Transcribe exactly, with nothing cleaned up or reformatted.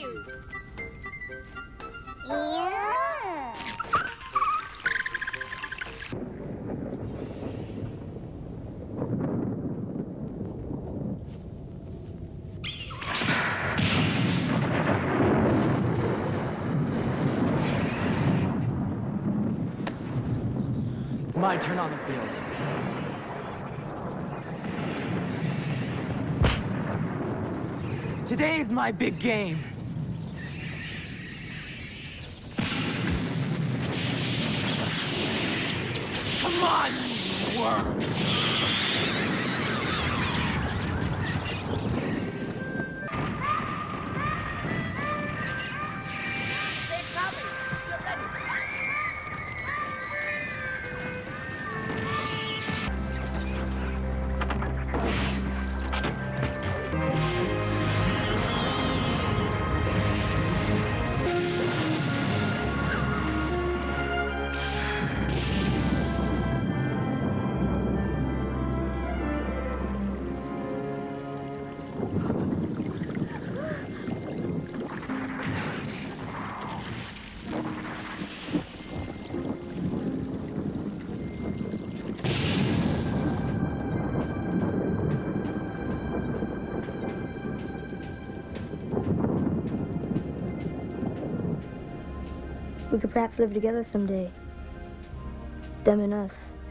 you. Yeah. It's my turn on the field. Today is my big game. Come on, you worm! They're coming. Get ready. We could perhaps live together someday. Them and us.